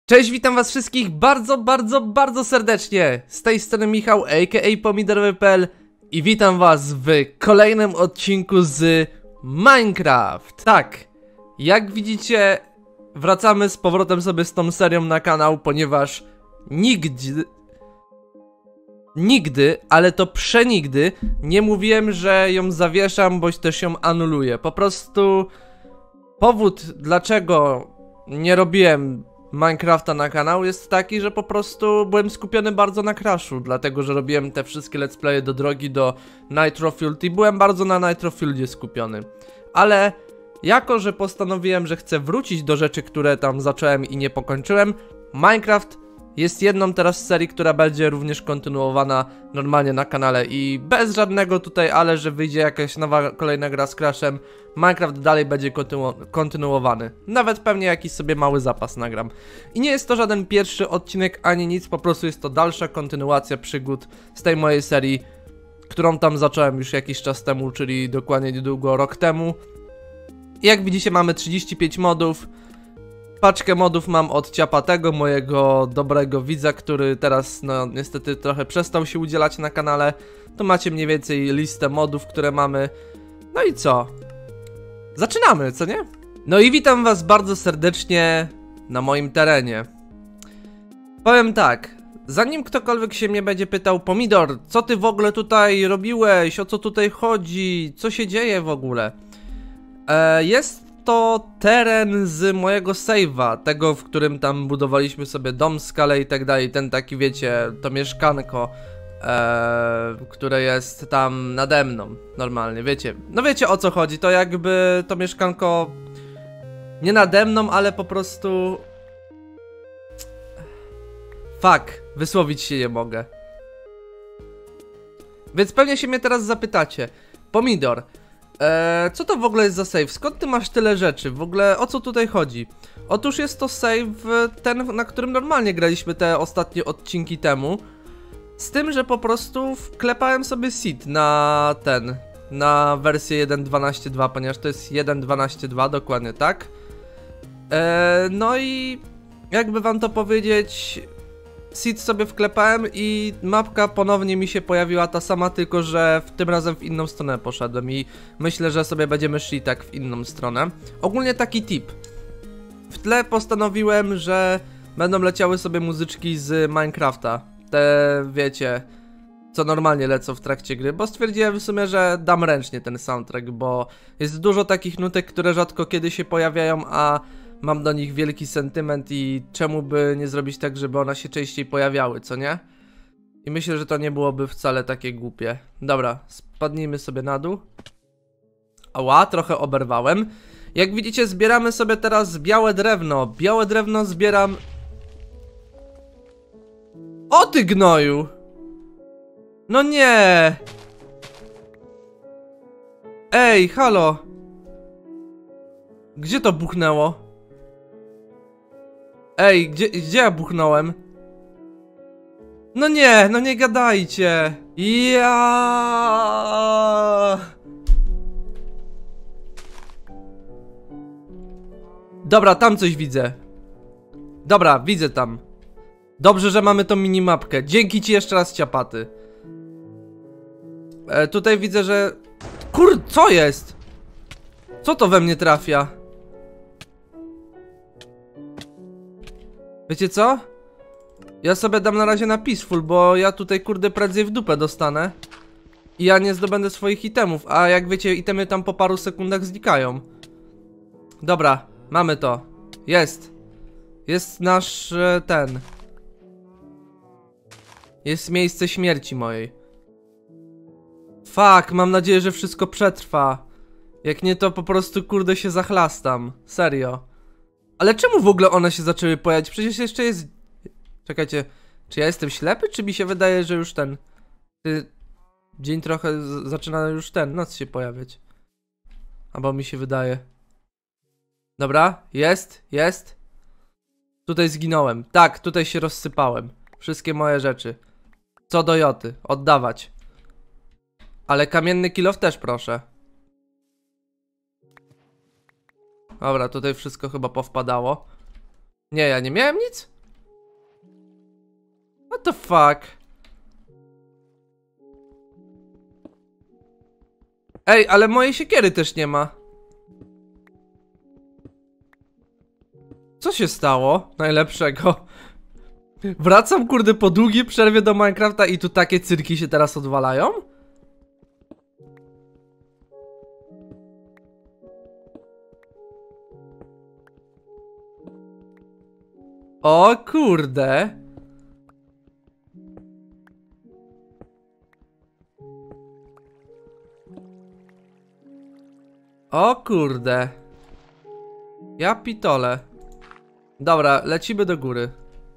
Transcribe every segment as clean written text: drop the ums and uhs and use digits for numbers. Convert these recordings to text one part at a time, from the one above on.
Cześć, witam was wszystkich bardzo serdecznie. Z tej strony Michał, aka Pomidorowy.pl i witam was w kolejnym odcinku z Minecraft. Tak, jak widzicie, wracamy z powrotem sobie z tą serią na kanał, ponieważ nigdy, ale to przenigdy nie mówiłem, że ją zawieszam, bądź też ją anuluję. Po prostu powód, dlaczego nie robiłem Minecrafta na kanał jest taki, że po prostu byłem skupiony bardzo na Crashu, dlatego że robiłem te wszystkie let's playe do drogi do Nitrofield i byłem bardzo na Nitrofieldzie skupiony. Ale jako, że postanowiłem, że chcę wrócić do rzeczy, które tam zacząłem i nie pokończyłem, Minecraft jest jedną teraz z serii, która będzie również kontynuowana normalnie na kanale i bez żadnego tutaj ale, że wyjdzie jakaś nowa kolejna gra z Crashem, Minecraft dalej będzie kontynuowany. Nawet pewnie jakiś sobie mały zapas nagram. I nie jest to żaden pierwszy odcinek ani nic, po prostu jest to dalsza kontynuacja przygód z tej mojej serii, którą tam zacząłem już jakiś czas temu, czyli dokładnie niedługo rok temu. I jak widzicie, mamy 35 modów. Paczkę modów mam od Ciapatego, mojego dobrego widza, który teraz no niestety trochę przestał się udzielać na kanale. To macie mniej więcej listę modów, które mamy. No i co? Zaczynamy, co nie? No i witam was bardzo serdecznie na moim terenie. Powiem tak, zanim ktokolwiek się mnie będzie pytał: Pomidor, co ty w ogóle tutaj robiłeś, o co tutaj chodzi, co się dzieje w ogóle? Jest to teren z mojego save'a, tego, w którym tam budowaliśmy sobie dom, skalę i tak dalej, ten taki, wiecie, to mieszkanko, które jest tam nade mną, normalnie, wiecie, no wiecie o co chodzi, to jakby to mieszkanko nie nade mną, ale po prostu... Fuck, wysłowić się nie mogę. Więc pewnie się mnie teraz zapytacie: Pomidor, co to w ogóle jest za save? Skąd ty masz tyle rzeczy? W ogóle o co tutaj chodzi? Otóż jest to save ten, na którym normalnie graliśmy te ostatnie odcinki temu. Z tym, że po prostu wklepałem sobie seed na na wersję 1.12.2, ponieważ to jest 1.12.2, dokładnie tak. No i jakby wam to powiedzieć, seed sobie wklepałem i mapka ponownie mi się pojawiła ta sama, tylko że tym razem w inną stronę poszedłem i myślę, że sobie będziemy szli tak w inną stronę. Ogólnie taki tip. W tle postanowiłem, że będą leciały sobie muzyczki z Minecrafta. Te, wiecie, co normalnie lecą w trakcie gry, bo stwierdziłem w sumie, że dam ręcznie ten soundtrack, bo jest dużo takich nutek, które rzadko kiedy się pojawiają, a mam do nich wielki sentyment i czemu by nie zrobić tak, żeby one się częściej pojawiały, co nie? I myślę, że to nie byłoby wcale takie głupie. Dobra, spadnijmy sobie na dół. Ała, trochę oberwałem. Jak widzicie, zbieramy sobie teraz białe drewno. Białe drewno zbieram... O ty gnoju! No nie! Ej, halo! Gdzie to buchnęło? Ej, gdzie ja buchnąłem? No nie gadajcie! Ja. Dobra, tam coś widzę. Dobra, widzę tam. Dobrze, że mamy tą minimapkę. Dzięki ci jeszcze raz, Ciapaty. Tutaj widzę, że... co jest? Co to we mnie trafia? Wiecie co? Ja sobie dam na razie na peaceful, bo ja tutaj kurde prędzej w dupę dostanę i ja nie zdobędę swoich itemów, a jak wiecie, itemy tam po paru sekundach znikają. Dobra, mamy to. Jest nasz jest miejsce śmierci mojej. Fuck, mam nadzieję, że wszystko przetrwa. Jak nie, to po prostu kurde się zachlastam. Serio. Ale czemu w ogóle one się zaczęły pojawiać? Przecież jeszcze jest... Czekajcie, czy ja jestem ślepy, czy mi się wydaje, że już dzień trochę zaczyna już noc się pojawiać. Albo mi się wydaje. Dobra, jest. Tutaj zginąłem. Tak, tutaj się rozsypałem. Wszystkie moje rzeczy. Co do joty, oddawać. Ale kamienny kilof też proszę. Dobra, tutaj wszystko chyba powpadało. Nie, ja nie miałem nic? the fuck? Ej, ale mojej siekiery też nie ma. Co się stało? Najlepszego. Wracam, kurde, po długiej przerwie do Minecrafta i tu takie cyrki się teraz odwalają? O kurde. O kurde. Ja pitole. Dobra, lecimy do góry.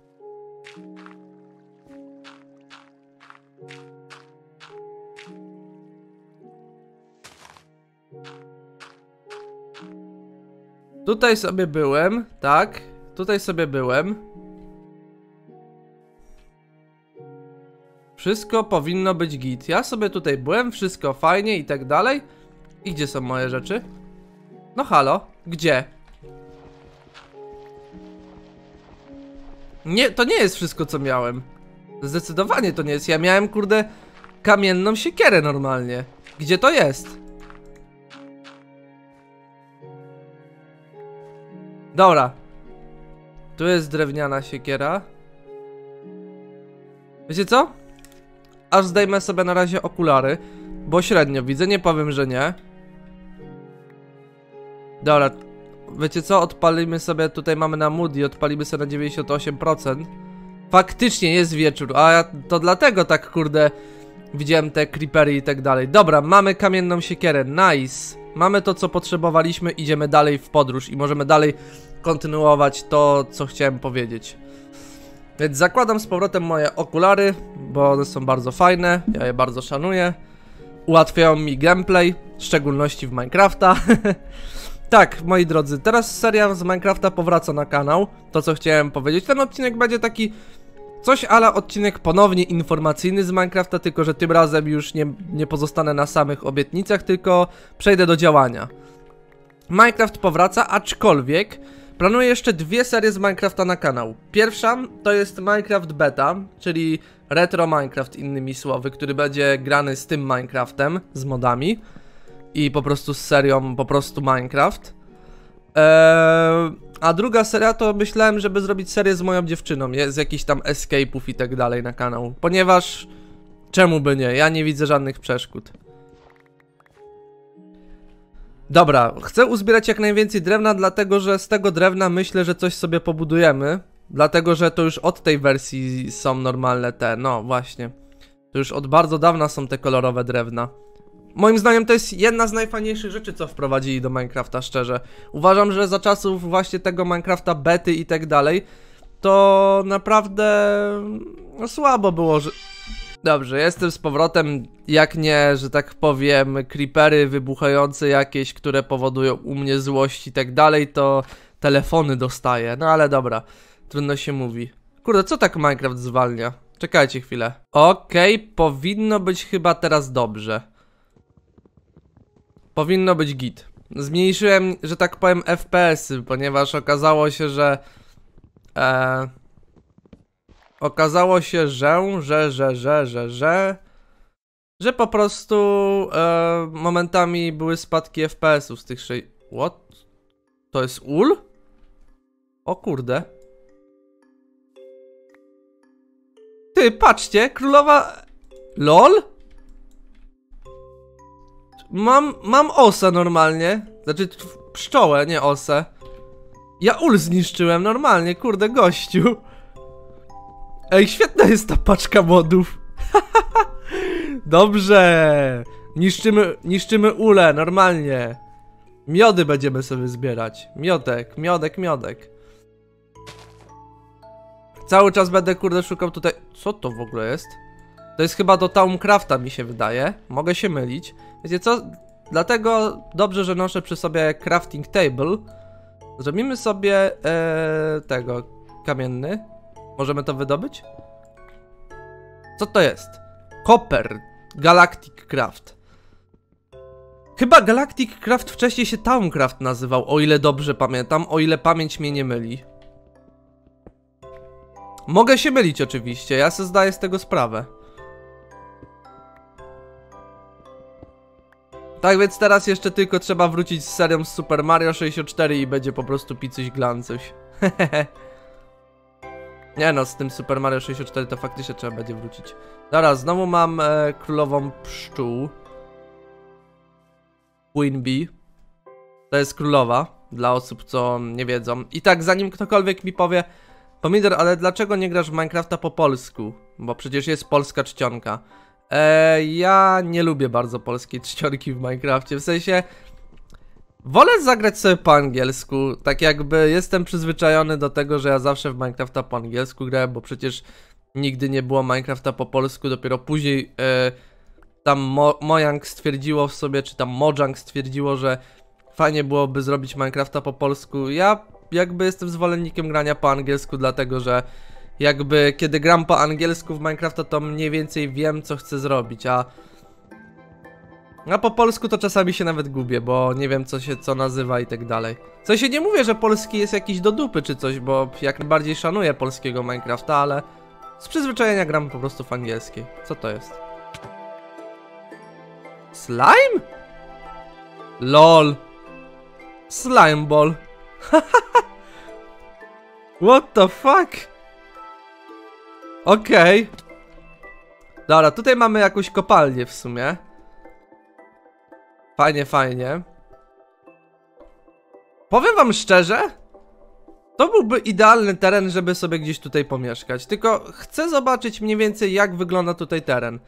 Tutaj sobie byłem, tak? Tutaj sobie byłem. Wszystko powinno być git. Ja sobie tutaj byłem, wszystko fajnie i tak dalej. I gdzie są moje rzeczy? No halo, gdzie? Nie, to nie jest wszystko, co miałem. Zdecydowanie to nie jest. Ja miałem, kurde, kamienną siekierę normalnie. Gdzie to jest? Dobra. Tu jest drewniana siekiera. Wiecie co? Aż zdejmę sobie na razie okulary, bo średnio widzę, nie powiem, że nie. Dobra. Wiecie co? Odpalimy sobie, tutaj mamy na Moody, odpalimy sobie na 98%. Faktycznie jest wieczór, a ja to dlatego tak, kurde, widziałem te creepery i tak dalej. Dobra, mamy kamienną siekierę, nice. Mamy to, co potrzebowaliśmy, idziemy dalej w podróż i możemy dalej kontynuować to, co chciałem powiedzieć. Więc zakładam z powrotem moje okulary, bo one są bardzo fajne, ja je bardzo szanuję. Ułatwiają mi gameplay, w szczególności w Minecrafta. Tak, moi drodzy, teraz seria z Minecrafta powraca na kanał. To, co chciałem powiedzieć, ten odcinek będzie taki coś ala odcinek ponownie informacyjny z Minecrafta, tylko że tym razem już nie pozostanę na samych obietnicach, tylko przejdę do działania. Minecraft powraca, aczkolwiek planuję jeszcze dwie serie z Minecrafta na kanał. Pierwsza to jest Minecraft Beta, czyli retro Minecraft, innymi słowy, który będzie grany z tym Minecraftem, z modami i po prostu z serią po prostu Minecraft. A druga seria to myślałem, żeby zrobić serię z moją dziewczyną, z jakichś tam escape'ów i tak dalej na kanał, ponieważ czemu by nie, ja nie widzę żadnych przeszkód. Dobra, chcę uzbierać jak najwięcej drewna, dlatego że z tego drewna myślę, że coś sobie pobudujemy. Dlatego, że to już od tej wersji są normalne te, no właśnie. To już od bardzo dawna są te kolorowe drewna. Moim zdaniem to jest jedna z najfajniejszych rzeczy, co wprowadzili do Minecrafta, szczerze. Uważam, że za czasów właśnie tego Minecrafta bety i tak dalej, to naprawdę no, słabo było, że... Dobrze, jestem z powrotem, jak nie, że tak powiem, creepery wybuchające jakieś, które powodują u mnie złość i tak dalej, to telefony dostaję, no ale dobra, trudno się mówi. Kurde, co tak Minecraft zwalnia? Czekajcie chwilę. Okej, powinno być chyba teraz dobrze. Powinno być git. Zmniejszyłem, że tak powiem, FPS-y, ponieważ okazało się, że... Okazało się, że po prostu momentami były spadki FPS-ów z tych What? To jest ul? O kurde. Ty, patrzcie, królowa... LOL? Mam osę normalnie. Znaczy pszczołę, nie osę. Ja ul zniszczyłem normalnie, kurde, gościu. Ej, świetna jest ta paczka modów. Dobrze. Niszczymy ule, normalnie. Miody będziemy sobie zbierać. Miodek. Cały czas będę, kurde, szukał tutaj... Co to w ogóle jest? To jest chyba do Towncrafta, mi się wydaje. Mogę się mylić. Wiecie co? Dlatego dobrze, że noszę przy sobie crafting table. Zrobimy sobie tego kamienny. Możemy to wydobyć? Co to jest? Copper Galactic Craft. Chyba Galactic Craft wcześniej się Towncraft nazywał, o ile dobrze pamiętam, o ile pamięć mnie nie myli. Mogę się mylić oczywiście, ja sobie zdaję z tego sprawę. Tak więc teraz jeszcze tylko trzeba wrócić z serią z Super Mario 64 i będzie po prostu picuś glancuś. Nie no, z tym Super Mario 64 to faktycznie trzeba będzie wrócić. Dobra, znowu mam królową pszczół. Queen Bee. To jest królowa, dla osób co nie wiedzą. I tak, zanim ktokolwiek mi powie: Pomidor, ale dlaczego nie grasz w Minecrafta po polsku? Bo przecież jest polska czcionka. Ja nie lubię bardzo polskiej czcionki w Minecrafcie, w sensie wolę zagrać sobie po angielsku, tak jakby jestem przyzwyczajony do tego, że ja zawsze w Minecrafta po angielsku grałem, bo przecież nigdy nie było Minecrafta po polsku, dopiero później tam Mojang stwierdziło w sobie, czy tam Mojang stwierdziło, że fajnie byłoby zrobić Minecrafta po polsku. Ja jakby jestem zwolennikiem grania po angielsku, dlatego że jakby kiedy gram po angielsku w Minecrafta, to mniej więcej wiem, co chcę zrobić, a po polsku to czasami się nawet gubię, bo nie wiem co nazywa i tak dalej. W sensie nie mówię, że polski jest jakiś do dupy czy coś, bo jak najbardziej szanuję polskiego Minecrafta, ale z przyzwyczajenia gram po prostu w angielskiej. Co to jest? Slime? LOL. Slime ball. What the fuck? Okej. Dobra, tutaj mamy jakąś kopalnię w sumie. Fajnie, fajnie. Powiem wam szczerze, to byłby idealny teren, żeby sobie gdzieś tutaj pomieszkać. Tylko chcę zobaczyć mniej więcej, jak wygląda tutaj teren.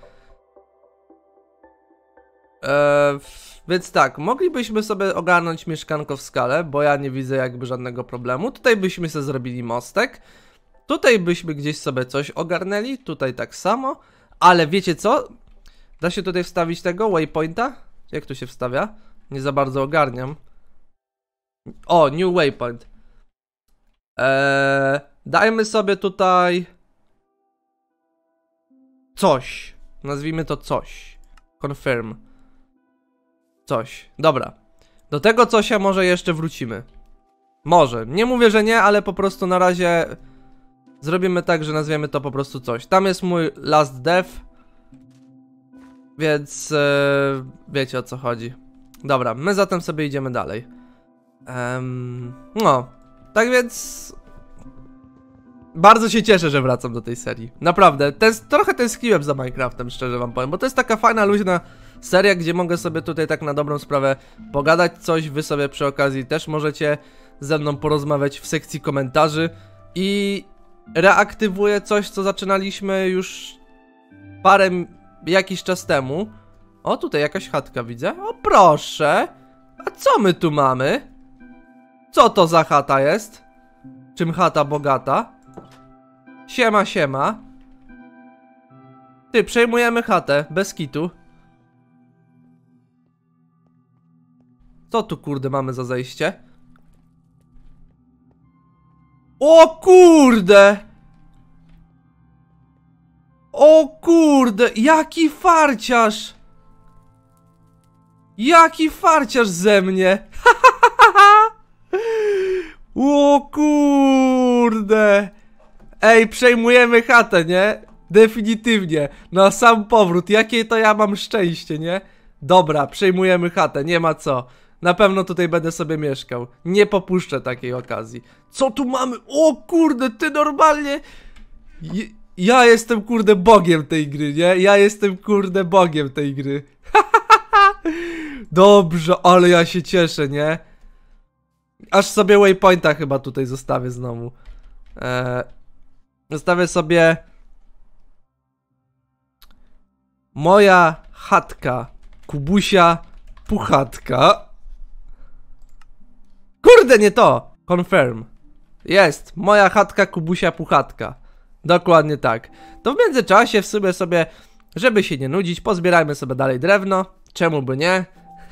Więc tak, moglibyśmy sobie ogarnąć mieszkanko w skale, bo ja nie widzę jakby żadnego problemu. Tutaj byśmy sobie zrobili mostek. Tutaj byśmy gdzieś sobie coś ogarnęli, tutaj tak samo. Ale wiecie co? Da się tutaj wstawić tego waypointa? Jak to się wstawia? Nie za bardzo ogarniam. O, new waypoint. Dajmy sobie tutaj coś. Nazwijmy to coś. Confirm. Coś. Dobra. Do tego cosia może jeszcze wrócimy. Może. Nie mówię, że nie, ale po prostu na razie zrobimy tak, że nazwiemy to po prostu coś. Tam jest mój last death. Więc wiecie, o co chodzi. Dobra, my zatem sobie idziemy dalej. No, tak więc bardzo się cieszę, że wracam do tej serii. Naprawdę, trochę tęskniłem za Minecraftem, szczerze wam powiem, bo to jest taka fajna, luźna seria, gdzie mogę sobie tutaj tak na dobrą sprawę pogadać coś. Wy sobie przy okazji też możecie ze mną porozmawiać w sekcji komentarzy. I reaktywuję coś, co zaczynaliśmy już jakiś czas temu. O, tutaj jakaś chatka widzę. O, proszę. A co my tu mamy? Co to za chata jest? Czym chata bogata? Siema, siema. Ty, przejmujemy chatę, bez kitu. Co tu kurde mamy za zejście? O kurde! O kurde, jaki farciarz! Jaki farciarz ze mnie! O kurde! Ej, przejmujemy chatę, nie? Definitywnie. Na sam powrót. Jakie to ja mam szczęście, nie? Dobra, przejmujemy chatę, nie ma co. Na pewno tutaj będę sobie mieszkał. Nie popuszczę takiej okazji. Co tu mamy? O kurde, ty normalnie... Ja jestem kurde bogiem tej gry, nie? Ja jestem kurde bogiem tej gry. Dobrze, ale ja się cieszę, nie? Aż sobie waypointa chyba tutaj zostawię znowu. Zostawię sobie... Moja chatka. Kubusia Puchatka. Kurde, nie to! Confirm. Jest, moja chatka Kubusia Puchatka. Dokładnie tak. To w międzyczasie w sumie sobie, żeby się nie nudzić, pozbierajmy sobie dalej drewno. Czemu by nie?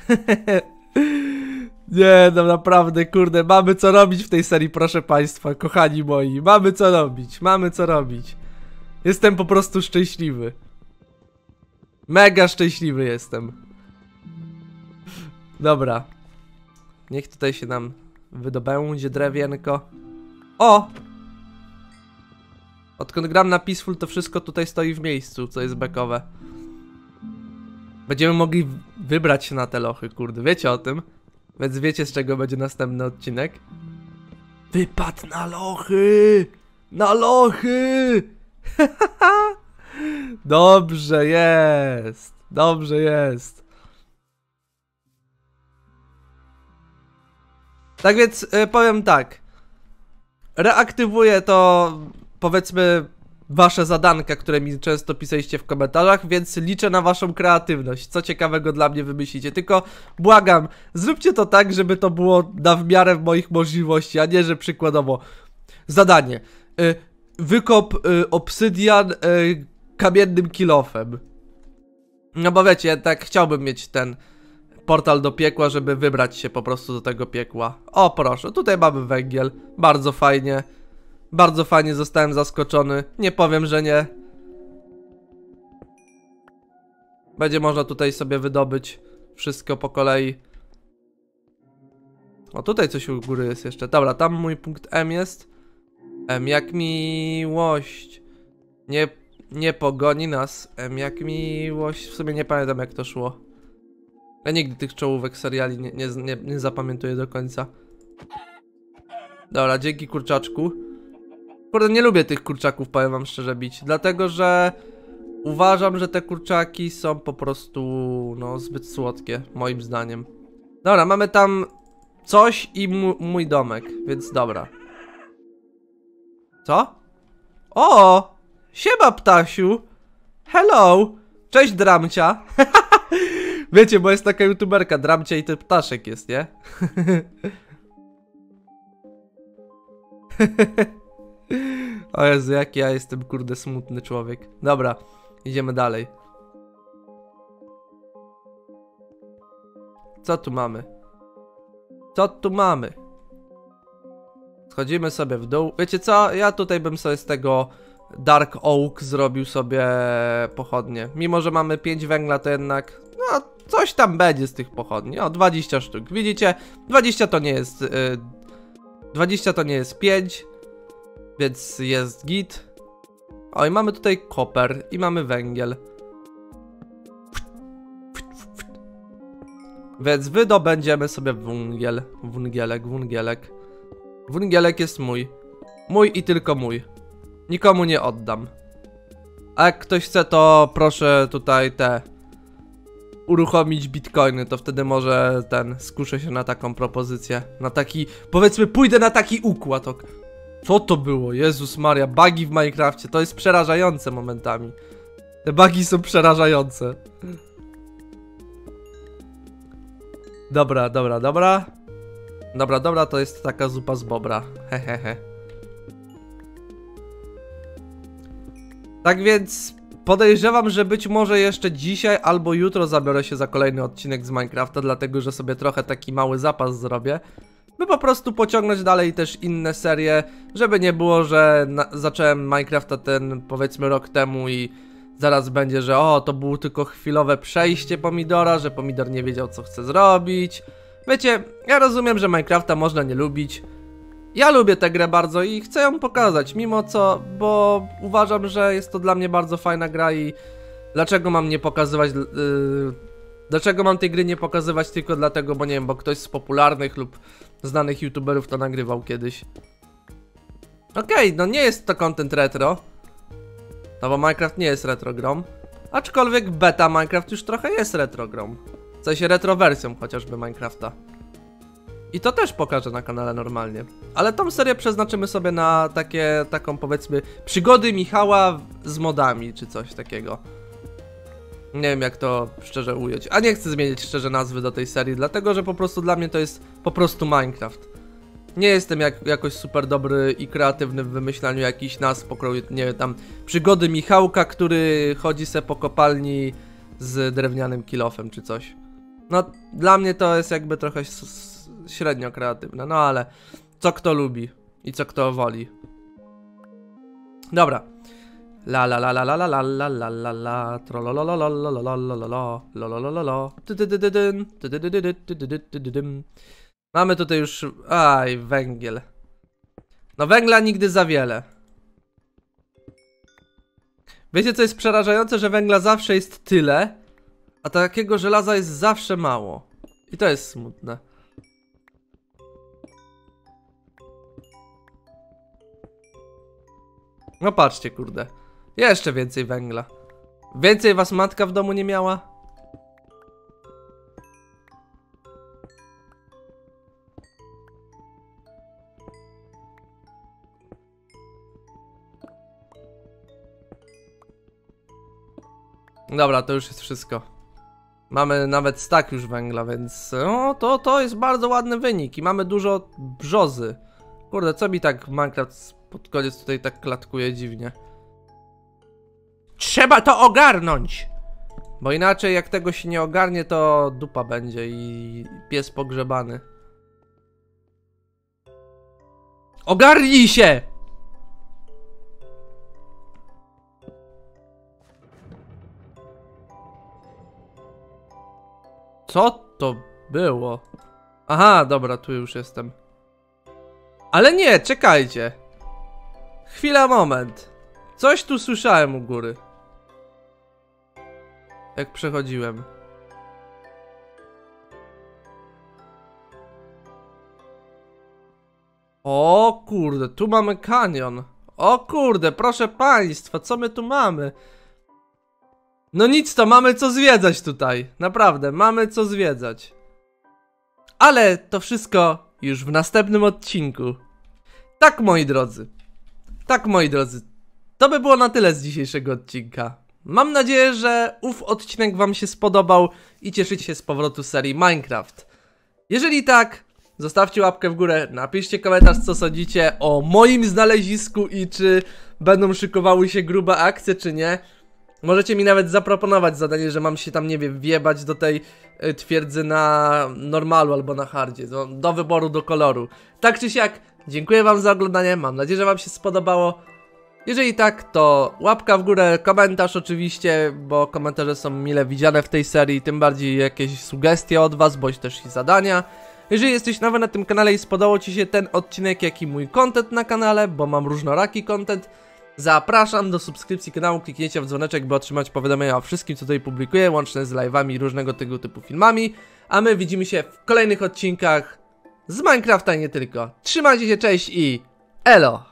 Nie, no naprawdę, kurde, mamy co robić w tej serii, proszę państwa, kochani moi. Mamy co robić, mamy co robić. Jestem po prostu szczęśliwy. Mega szczęśliwy jestem. Dobra. Niech tutaj się nam wydobędzie drewienko. O! Odkąd gram na Peaceful, to wszystko tutaj stoi w miejscu, co jest bekowe. Będziemy mogli wybrać się na te lochy, kurde, wiecie o tym? Więc wiecie, z czego będzie następny odcinek? Wypad na lochy! Na lochy! Dobrze jest! Dobrze jest! Tak więc powiem tak. Reaktywuję to, powiedzmy, wasze zadanka, które mi często pisaliście w komentarzach, więc liczę na waszą kreatywność. Co ciekawego dla mnie wymyślicie. Tylko błagam, zróbcie to tak, żeby to było na w miarę moich możliwości, a nie, że przykładowo zadanie. Wykop obsydian kamiennym kilofem. No bo wiecie, tak chciałbym mieć ten portal do piekła, żeby wybrać się po prostu do tego piekła. O proszę, tutaj mamy węgiel. Bardzo fajnie. Bardzo fajnie, zostałem zaskoczony. Nie powiem, że nie. Będzie można tutaj sobie wydobyć wszystko po kolei. O, tutaj coś u góry jest jeszcze. Dobra, tam mój punkt M jest. M jak miłość. Nie pogoni nas. M jak miłość. W sumie nie pamiętam, jak to szło. Ja nigdy tych czołówek seriali nie zapamiętuję do końca. Dobra, dzięki kurczaczku. Kurde, nie lubię tych kurczaków, powiem wam szczerze bić. Dlatego, że uważam, że te kurczaki są po prostu, no, zbyt słodkie, moim zdaniem. Dobra, mamy tam coś i mój domek, więc dobra. Co? O! Siema, ptasiu! Hello! Cześć, Dramcia! Wiecie, bo jest taka youtuberka, Dramcia i ten ptaszek jest, nie? O Jezu, jaki ja jestem, kurde, smutny człowiek. Dobra, idziemy dalej. Co tu mamy? Co tu mamy? Schodzimy sobie w dół. Wiecie co? Ja tutaj bym sobie z tego Dark Oak zrobił sobie pochodnie. Mimo, że mamy 5 węgla, to jednak, no, coś tam będzie z tych pochodni. O, 20 sztuk. Widzicie? 20 to nie jest 20 to nie jest 5, więc jest git. O, i mamy tutaj koper i mamy węgiel. Więc wydobędziemy sobie węgiel. Węgielek. Węgielek jest mój. Mój i tylko mój. Nikomu nie oddam. A jak ktoś chce, to proszę tutaj uruchomić bitcoiny, to wtedy może skuszę się na taką propozycję. Na taki, powiedzmy, pójdę na taki układ. Co to było? Jezus Maria, bugi w Minecrafcie, to jest przerażające momentami. Te bugi są przerażające. Dobra, to jest taka zupa z bobra. Hehehe. Tak więc podejrzewam, że być może jeszcze dzisiaj albo jutro zabiorę się za kolejny odcinek z Minecrafta, dlatego że sobie trochę taki mały zapas zrobię, by po prostu pociągnąć dalej też inne serie, żeby nie było, że zacząłem Minecrafta powiedzmy rok temu i zaraz będzie, że o, to było tylko chwilowe przejście pomidora, że pomidor nie wiedział, co chce zrobić. Wiecie, ja rozumiem, że Minecrafta można nie lubić. Ja lubię tę grę bardzo i chcę ją pokazać, mimo co, bo uważam, że jest to dla mnie bardzo fajna gra i dlaczego mam nie pokazywać, dlaczego mam tej gry nie pokazywać tylko dlatego, bo nie wiem, bo ktoś z popularnych lub znanych youtuberów to nagrywał kiedyś. Okej, no nie jest to content retro, no bo Minecraft nie jest retro grą, aczkolwiek beta Minecraft już trochę jest retro grą, w sensie retro wersją chociażby Minecrafta. I to też pokażę na kanale normalnie. Ale tą serię przeznaczymy sobie na taką powiedzmy przygody Michała z modami, czy coś takiego. Nie wiem, jak to szczerze ująć. A nie chcę zmienić szczerze nazwy do tej serii, dlatego że po prostu dla mnie to jest po prostu Minecraft. Nie jestem jakoś super dobry i kreatywny w wymyślaniu jakichś nazw pokroju, nie wiem, tam przygody Michałka, który chodzi se po kopalni z drewnianym kilofem, czy coś. No, dla mnie to jest jakby trochę średnio kreatywne, no ale co kto lubi i co kto woli. Dobra. La la la la la la la la la la la mamy tutaj już... Aj, węgiel. No węgla nigdy za wiele. Wiecie, co jest przerażające? Że węgla zawsze jest tyle, a takiego żelaza jest zawsze mało. I to jest smutne. No patrzcie, kurde. Jeszcze więcej węgla. Więcej was matka w domu nie miała? Dobra, to już jest wszystko. Mamy nawet stack już węgla, więc no, to jest bardzo ładny wynik i mamy dużo brzozy. Kurde, co mi tak Minecraft pod koniec tutaj tak klatkuje dziwnie. Trzeba to ogarnąć! Bo inaczej jak tego się nie ogarnie, to dupa będzie i pies pogrzebany. Ogarnij się! Co to było? Aha, dobra, tu już jestem. Ale nie, czekajcie. Chwila, moment. Coś tu słyszałem u góry. Jak przechodziłem. O kurde, tu mamy kanion. O kurde, proszę państwa, co my tu mamy? No nic, to mamy co zwiedzać tutaj. Naprawdę, mamy co zwiedzać. Ale to wszystko już w następnym odcinku. Tak, moi drodzy. Tak, moi drodzy. To by było na tyle z dzisiejszego odcinka. Mam nadzieję, że ów odcinek wam się spodobał i cieszycie się z powrotu serii Minecraft. Jeżeli tak, zostawcie łapkę w górę, napiszcie komentarz, co sądzicie o moim znalezisku i czy będą szykowały się grube akcje, czy nie. Możecie mi nawet zaproponować zadanie, że mam się tam, nie wiem, wjebać do tej twierdzy na normalu albo na hardzie. Do wyboru, do koloru. Tak czy siak, dziękuję wam za oglądanie, mam nadzieję, że wam się spodobało. Jeżeli tak, to łapka w górę, komentarz oczywiście, bo komentarze są mile widziane w tej serii, tym bardziej jakieś sugestie od was, bądź też i zadania. Jeżeli jesteś nowy na tym kanale i spodobał ci się ten odcinek, jak i mój content na kanale, bo mam różnoraki content, zapraszam do subskrypcji kanału, kliknijcie w dzwoneczek, by otrzymać powiadomienia o wszystkim, co tutaj publikuję, łącznie z live'ami i różnego tego typu filmami. A my widzimy się w kolejnych odcinkach z Minecrafta i nie tylko. Trzymajcie się, cześć i elo!